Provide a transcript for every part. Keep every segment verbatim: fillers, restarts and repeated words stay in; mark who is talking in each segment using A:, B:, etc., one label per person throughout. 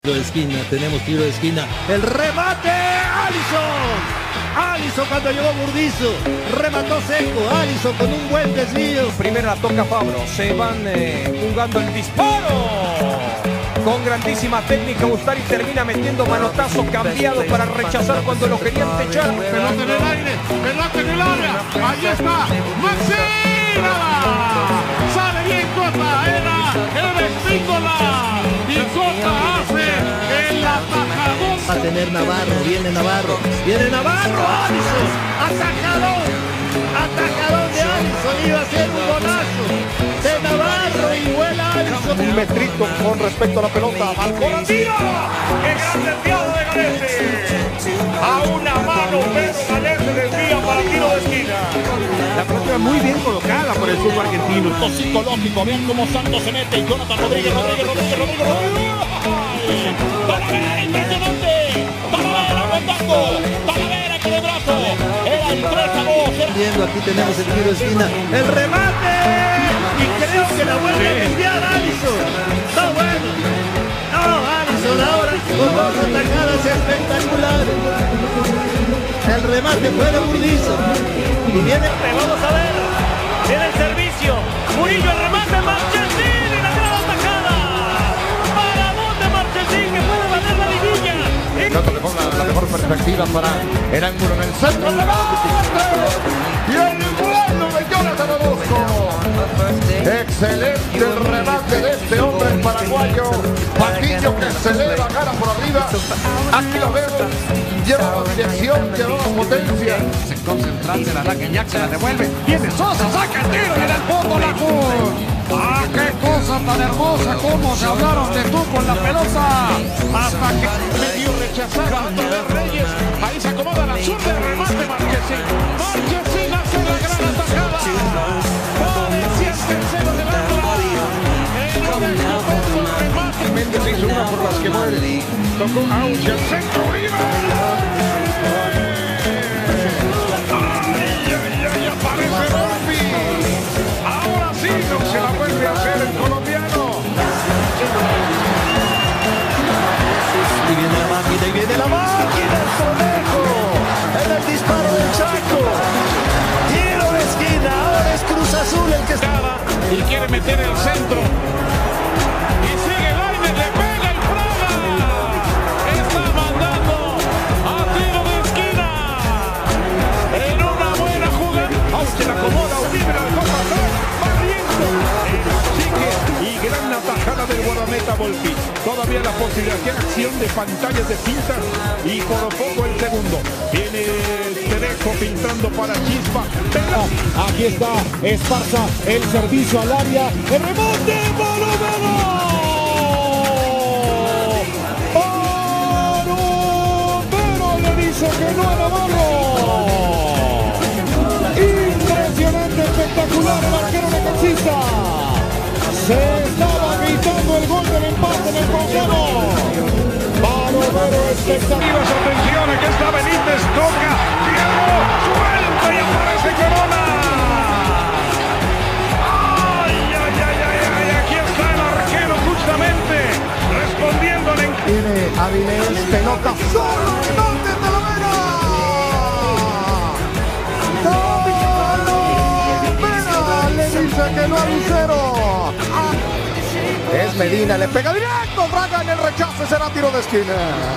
A: Tiro de esquina, tenemos tiro de esquina. El remate, Alisson. Alisson cuando llegó Burdizo, remató seco. Alisson con un buen desvío.
B: Primero la toca Fabro, se van eh, jugando el disparo. Con grandísima técnica, Ustari termina metiendo manotazo cambiado para rechazar cuando lo querían techar.
C: Pelota en el aire, pelota en el área. Ahí está, Maxina. Sale bien Cota, era el espíndola. Y Cota hace el atajador.
A: Va a tener Navarro, viene Navarro, viene Navarro, Alisson, atajador, atajador de Alisson, iba a ser un golazo de Navarro y vuela Alisson.
B: Un metrito con respecto a la pelota, marcó la tira. ¡Qué gran desviado de Galese! A una mano, pero Galese desvía para tiro de esquina.
C: La pelota muy bien colocada por el fútbol argentino. Esto psicológico, vean cómo Santos se mete. Y Jonathan Rodríguez, Rodríguez, Rodríguez, Rodríguez, Rodríguez. Talavera, impresionante. Talavera aguantando. Talavera con el brazo. Era el tres a dos.
A: Viendo, aquí tenemos el tiro de esquina. El remate. Y creo que la vuelve a desviar Alisson. Está bueno. No, Alisson ahora con dos atajadas espectaculares. El remate fue de Burdizo. Y viene,
D: vamos a ver. Viene el servicio. Murillo, el remate, Marchesín y la gran atajada. Para dónde Marchesín que puede valer la liguilla.
C: Trato de poner la, la mejor perspectiva para el ángulo en el centro. ¡El remate! Y el bueno de Jonathan Orozco. Excelente el remate de este hombre paraguayo. Patiño que se eleva cara por arriba. Aquí lo veo. Llevaba dirección, llevaba potencia.
E: Se concentra en el ataque, Jack se la devuelve. Viene Sosa, saca el tiro y en el fondo la Cruz. ¡Ah, qué cosa tan hermosa! Cómo se hablaron de tú con la pelota. Hasta que
C: Medio rechazada de Reyes. Ahí se acomoda la zurda de remate Marchesín. Marchesín hace la gran atajada. Parecía el tercero de la remate. Méndez hizo una por las que muere. Tocó Auchi al centro, arriba. Ay, ay, ay, aparece Rompi. Ahora sí no se la vuelve a hacer el colombiano.
A: y viene la máquina, y viene la máquina, el conejo. En el disparo del Chaco. Tiro de esquina, ahora es Cruz Azul el que estaba.
C: Y quiere meter el centro. Y sigue el aire, le pega el Fraga. Está mandando a tiro de esquina. En una buena jugada. Aunque la acomoda, Uribe la dejó pasar. Barriendo. El chique y gran atajada del guardameta Volpi. Todavía la posibilidad de acción de pantallas de pintas. Y por poco el segundo. Viene Terejo pintando para Chispa.
F: Aquí está Esparza, el servicio al área, el remate, ¡Palo, palo! ¡Palo! Pero le dice que no a Navarro. Impresionante, espectacular el arquero necaxista. Se estaba gritando el gol del empate en el colombiano. Palo, pero espectacular.
C: Atención, aquí está Benítez, toca, Diego, suelta y aparece Corona. Ay, ay, ay, ay, ay, aquí está el arquero justamente, respondiendo al encuentro.
F: Tiene Avilés, pelota, solo remate de Talavera. Talavera le dice que no a Lucero. Es Medina, le pega directo, Braga en el rechazo, será tiro de esquina.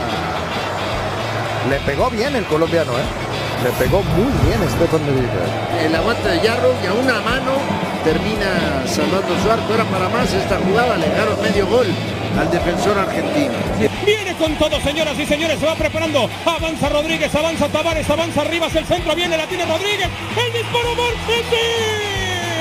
F: Le pegó bien el colombiano, ¿eh? Le pegó muy bien Estefan Medina.
G: El aguante de Yarro y a una mano termina salvando su arco. Era para más esta jugada, le dejaron medio gol al defensor argentino.
D: Viene con todo, señoras y señores, se va preparando. Avanza Rodríguez, avanza Tavares, avanza Rivas, el centro, viene, la tiene Rodríguez. El disparo Marchesín.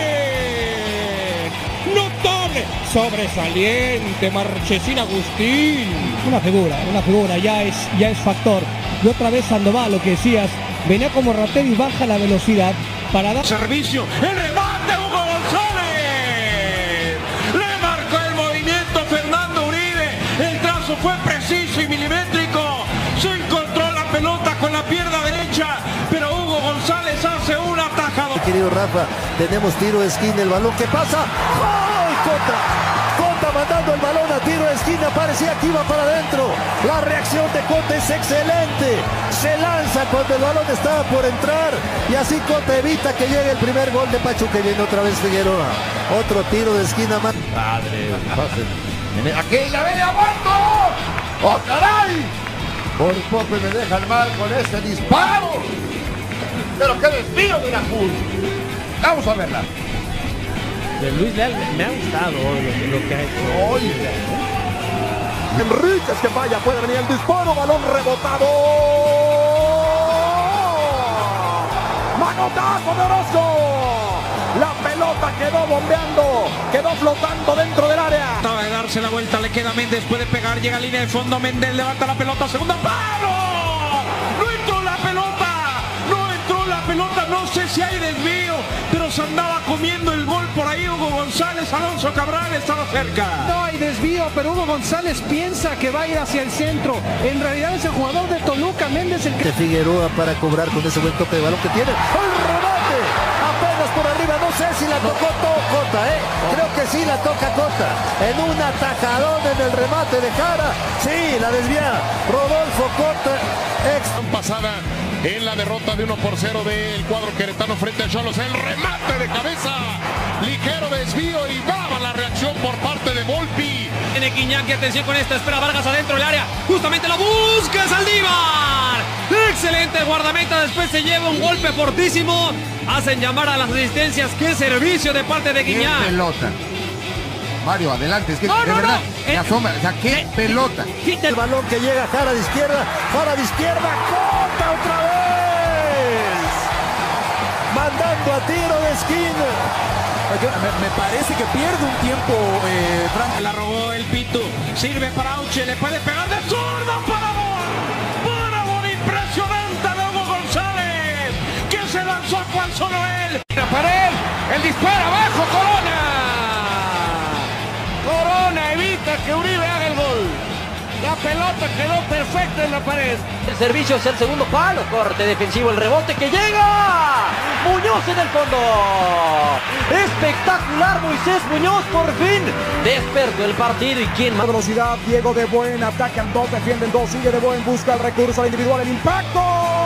D: Notable, sobresaliente, Marchesín Agustín.
H: Una figura, una figura, ya es, ya es factor. Y otra vez Sandoval, lo que decías, venía como ratero y baja la velocidad para dar
C: Servicio, el remate Hugo González. Le marcó el movimiento Fernando Uribe. El trazo fue preciso y milimétrico. Se encontró la pelota con la pierna derecha, pero Hugo González hace una atajada.
A: Querido Rafa, tenemos tiro de esquina, el balón que pasa. ¡Ay! Contra, contra mandando el balón a tiro de esquina, parecía que iba para adentro. La reacción de Cota es excelente. Se lanza cuando el balón estaba por entrar y así Cota evita que llegue el primer gol de Pachuca. Viene otra vez Figueroa. Otro tiro de esquina más.
G: Padre, aquí la viene aguanto. ¡Oh, caray! Por poco me dejan mal con este disparo. Pero qué desvío de la Cruz. Vamos a verla.
D: De Luis Leal me ha gustado lo, lo que ha hecho.
G: Oiga.
B: Enríquez que vaya, puede venir el disparo, balón rebotado. Manotazo de Orozco. La pelota quedó bombeando, quedó flotando dentro del área.
E: Acaba de darse la vuelta, le queda Méndez, puede pegar, llega a línea de fondo, Méndez levanta la pelota, segunda palo. No entró la pelota, no entró la pelota, no sé si hay desvío, pero se andaba comiendo el gol por ahí Hugo González, Alonso Cabral estaba cerca.
H: No hay desvío, pero Hugo González piensa que va a ir hacia el centro. En realidad es el jugador de Toluca, Méndez, el que...
A: De Figueroa para cobrar con ese buen toque de balón que tiene. ¡El remate! Apenas por arriba, no sé si la tocó todo Cota, ¿eh? Creo que sí la toca Cota. En un atajadón en el remate de cara. Sí, la desvía Rodolfo Cota. Ex...
C: Pasada en la derrota de uno por cero del cuadro queretano frente a Xolos. El remate de cabeza. Ligero desvío y brava la reacción por parte de Volpi.
D: Tiene Quiñaki, atención con esta, espera Vargas adentro del área. Justamente la busca Saldívar. Excelente el guardameta, después se lleva un golpe fortísimo. Hacen llamar a las asistencias. Qué servicio de parte de Guiñac.
G: ¡Qué pelota! Mario, adelante, es que
D: no,
G: de
D: no,
G: verdad,
D: no.
G: me
D: Eh,
G: asombra, o sea, qué
D: eh,
G: pelota.
A: El balón que llega a Jara de izquierda, Jara de izquierda, Cota otra vez. Mandando a tiro de esquina.
B: Me, me parece que pierde un tiempo, eh, Frank.
E: La robó el Pitu, sirve para Auche, le puede pegar de zurda para gol. Para gol impresionante de Hugo González, que se lanzó cual solo él. La pared, el disparo abajo, Corona. Corona evita que Uribe haga el gol. La pelota quedó perfecta en la pared.
D: El servicio es el segundo palo, corte defensivo, el rebote que llega. Muñoz en el fondo. Espectacular Moisés Muñoz, por fin despertó el partido. ¿Y quién más?
B: Velocidad, Diego de Buen, atacan dos, defienden dos, sigue de Buen, busca el recurso al individual, el impacto.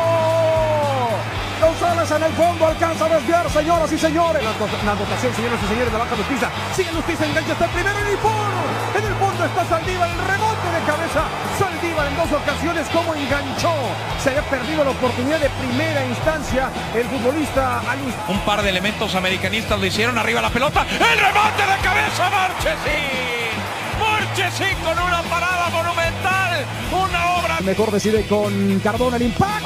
B: González en el fondo, alcanza a desviar, señoras y señores. La, la anotación, señoras y señores, de Baja Justicia. Sigue Justicia, engancha, está el primero en el fondo. En el fondo está Saldívar, el rebote de cabeza. Saldívar en dos ocasiones, como enganchó. Se había perdido la oportunidad de primera instancia el futbolista Alus.
E: Un par de elementos americanistas lo hicieron, arriba la pelota. El remate de cabeza, Marchesín. Marchesín con una parada monumental. Una obra.
B: Mejor decide con Cardona el impacto.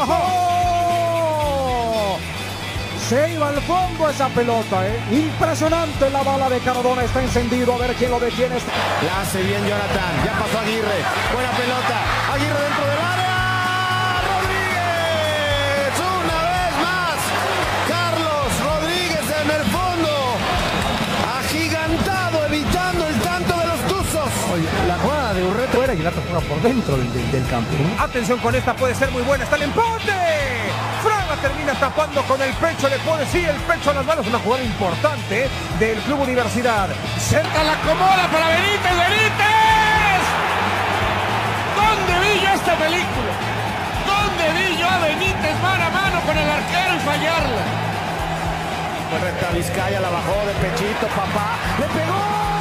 B: Se iba al fondo esa pelota, ¿eh? Impresionante la bala de Cardona, está encendido, a ver quién lo detiene.
A: La hace bien Jonathan, ya pasó Aguirre, buena pelota, Aguirre dentro del área, Rodríguez, una vez más, Carlos Rodríguez en el fondo, agigantado, evitando el tanto de los tuzos.
B: Oye, la jugada de Urreta era y la otra juega por dentro del, del, del campo, ¿no? Atención con esta, puede ser muy buena, está el empate. Fraga termina tapando con el pecho, le pone sí el pecho a las manos, una jugada importante, ¿eh?, del Club Universidad.
E: Cerca la acomoda para Benítez, Benítez. ¿Dónde vi yo esta película? ¿Dónde vi yo a Benítez mano a mano con el arquero y fallarla?
A: Correcta Vizcaya, la bajó de pechito, papá, le pegó.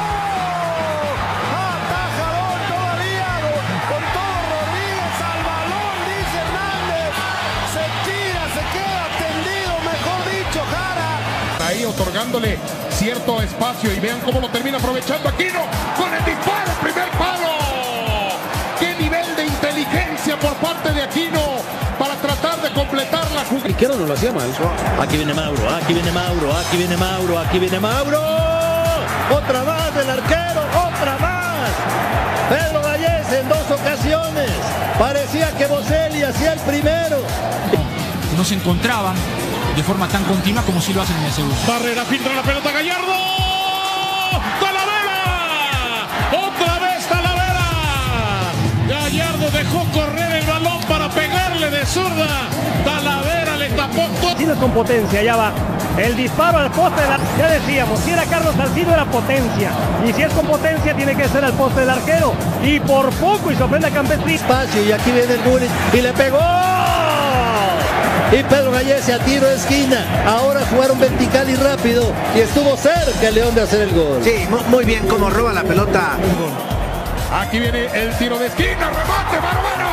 A: Atajador todavía, con todo Rodríguez al balón, Luis Hernández. Se tira, se queda tendido, mejor dicho, Jara.
C: Ahí otorgándole cierto espacio y vean cómo lo termina aprovechando Aquino con el disparo, primer palo. ¡Qué nivel de inteligencia por parte de Aquino para tratar de completar la jugada!
A: Izquierdo no lo hacía mal. Aquí viene Mauro, aquí viene Mauro, aquí viene Mauro, aquí viene Mauro. Otra más del arquero, otra más. Pedro Vallés en dos ocasiones. Parecía que Boselli hacía el primero.
I: No se encontraban de forma tan continua como si lo hacen en el segundo.
C: Barrera, filtra la pelota, Gallardo. ¡Talavera! ¡Otra vez Talavera! Gallardo Gallardo dejó correr el balón para pegarle de zurda. Talavera le tapó todo.
A: Salcido con potencia, ya va. El disparo al poste de la... Ya decíamos, si era Carlos Salcido era potencia. Y si es con potencia tiene que ser al poste del arquero. Y por poco y sorprende a Campestrini. Espacio y aquí viene el Múnich y le pegó. Y Pedro Gallese a tiro de esquina. Ahora jugaron vertical y rápido. Y estuvo cerca el León de hacer el gol.
J: Sí, muy bien como roba la pelota.
F: Aquí viene el tiro de esquina, remate, mano, mano.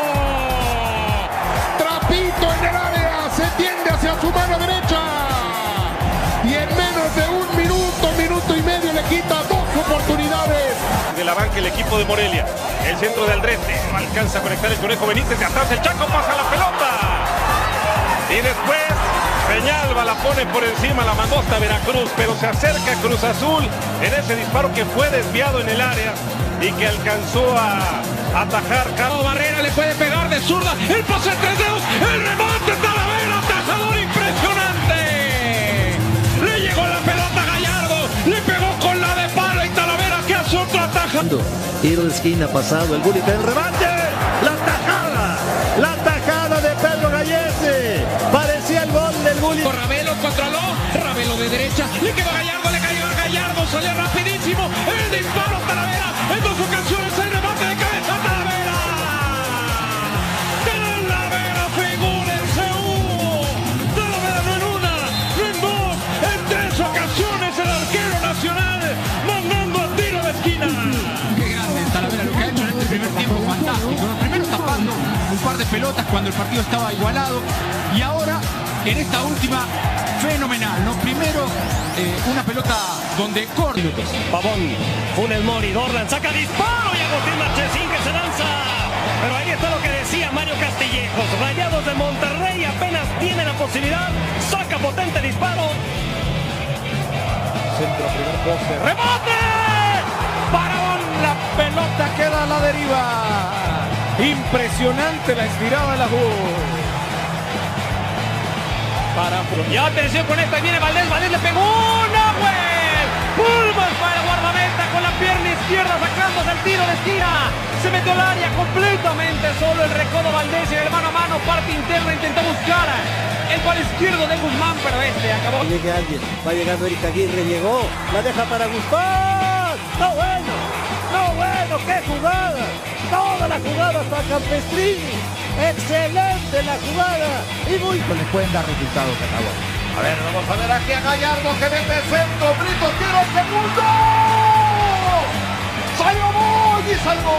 F: Trapito en el área, se tiende hacia su mano derecha. Y en menos de un minuto, minuto y medio le quita dos oportunidades.
C: De la banca el equipo de Morelia. El centro de Aldrete. No alcanza a conectar el Conejo Benítez. De atrás el Chaco pasa la pelota. Y después Peñalba la pone por encima, la mandó hasta Veracruz, pero se acerca Cruz Azul en ese disparo que fue desviado en el área y que alcanzó a atajar.
E: Carlos Barrera le puede pegar de zurda, el pase de tres dedos, el remate, Talavera, atajador impresionante. Le llegó la pelota a Gallardo, le pegó con la de palo y Talavera que hace otro ataja.
A: Tiro de esquina pasado, el Bully, el remate, la tajada, la tajada de Pedro Gallese. Parecía el gol del Bully.
E: Ravelo controló, Ravelo de derecha, le quedó a Gallardo, le cayó a Gallardo, salió rapidísimo, el disparo Talavera, en dos ocasiones el remate de cabeza Talavera. Talavera, figúrense, hubo. Talavera no en una, no en dos, en tres ocasiones el arquero nacional mandando a tiro de esquina.
I: Qué grande Talavera, lo que ha hecho en este primer tiempo fantástico. Lo primero tapando un par de pelotas cuando el partido estaba igualado y ahora en esta última fenomenal, ¿no? Primero eh, una pelota donde corre.
A: Pavón, Funes Mori, Dorlan, saca disparo y Agustín Marchesín que se lanza. Pero ahí está lo que decía Mario Castillejos. Rayados de Monterrey apenas tiene la posibilidad. Saca potente disparo.
B: Centro, primer poste.
E: ¡Rebote! ¡Parón! La pelota queda a la deriva.
B: Impresionante la estirada de la jugada.
D: Para... Y atención con esta, viene Valdés, Valdés le pegó Nahuel. Pulmas para el guardameta con la pierna izquierda sacándose el tiro de esquina. Se metió al área completamente solo el recodo Valdés y en el mano a mano, parte interna, intentó buscar el palo izquierdo de Guzmán, pero este acabó.
A: Llegue alguien, va llegando Eric Aguirre, llegó, la deja para Guzmán. No bueno, no bueno, qué jugada. Toda la jugada para Campestrini. Excelente la jugada y muy
G: les pueden dar resultados a ver, vamos a ver aquí a Gallardo que mete centro, Brito tiro segundo, salió muy y salvó.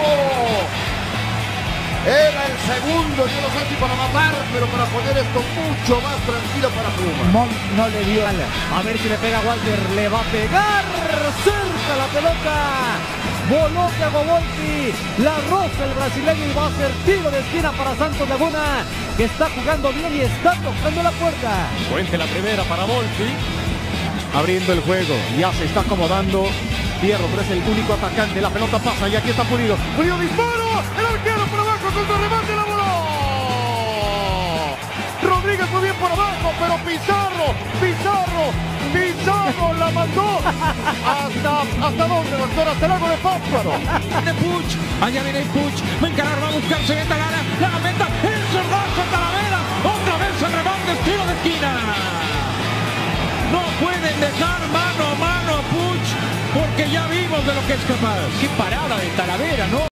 G: Era el segundo, yo no sé si para matar, pero para poner esto mucho más tranquilo para Puma.
A: Mon no le dio ala. A ver si le pega Walter, le va a pegar cerca la pelota. Voló Thiago Volpi, la roza el brasileño y va a ser tiro de esquina para Santos Laguna, que está jugando bien y está tocando la puerta.
B: Puente la primera para Volpi, abriendo el juego, ya se está acomodando. Fierro, pero es el único atacante, la pelota pasa y aquí está Pulido. Pulido disparo, el arquero por abajo, contra remate, la voló. Rodríguez muy bien por abajo, pero Pizarro, Pizarro, Pizarro la mandó. ¿Hasta, hasta dónde, doctor? Hasta el lago de Pátzcuaro.
E: De Puch, allá viene Puch, va a encarar, va a buscar, se mete a gana, la gambeta, el zurdazo Talavera, otra vez el remate, tiro de esquina. No pueden dejar mano a mano a Puch, porque ya vimos de lo que es capaz. Qué parada de Talavera, ¿no?